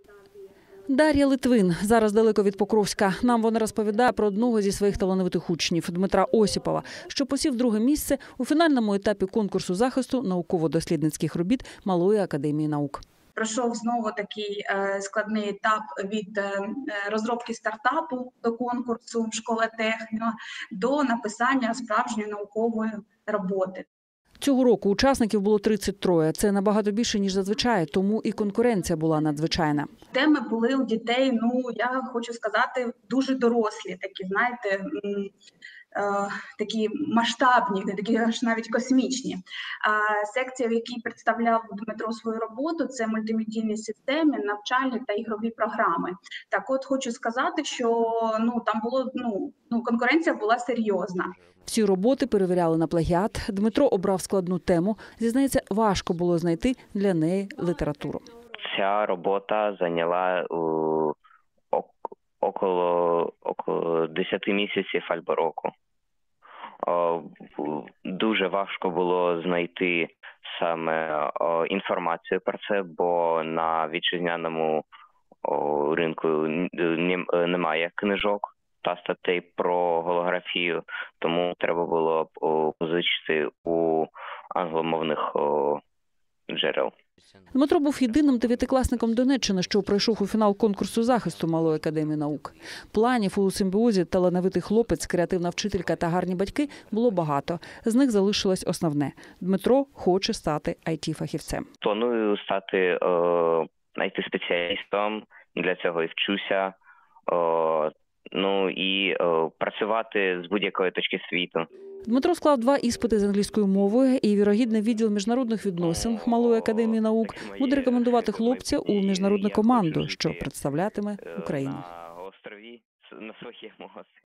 Дар'я Литвин зараз далеко від Покровська. Нам вона розповідає про одного зі своїх талановитих учнів – Дмитра Осіпова, що посів друге місце у фінальному етапі конкурсу захисту науково-дослідницьких робіт Малої академії наук. Пройшов знову такий складний етап від розробки стартапу до конкурсу «Школа техніка» до написання справжньої наукової роботи. Цього року учасників було 33. Це набагато більше, ніж зазвичай, тому і конкуренція була надзвичайна. Теми були у дітей, я хочу сказати, дуже дорослі, такі, знаєте, такі масштабні, такі аж навіть космічні. Секція, в якій представляв Дмитро свою роботу, це мультимедійні системи, навчальні та ігрові програми. Так от хочу сказати, що там було, конкуренція була серйозна. Всі роботи перевіряли на плагіат. Дмитро обрав складну тему. Зізнається, важко було знайти для неї літературу. Ця робота зайняла около 10 місяців або року. Дуже важко було знайти саме інформацію про це, бо на вітчизняному ринку немає книжок та статей про голографію, тому треба було позичити у англомовних джерел. Дмитро був єдиним дев'ятикласником Донеччини, що пройшов у фінал конкурсу захисту Малої академії наук. Планів у симбіозі талановитий хлопець, креативна вчителька та гарні батьки було багато. З них залишилось основне – Дмитро хоче стати IT-фахівцем. Планую стати IT-спеціалістом, для цього і вчуся. І працювати з будь-якої точки світу. Дмитро склав 2 іспити з англійською мовою, і вірогідний відділ міжнародних відносин Малої академії наук буде рекомендувати хлопця у міжнародну команду, що представлятиме Україну. На острові, на своєму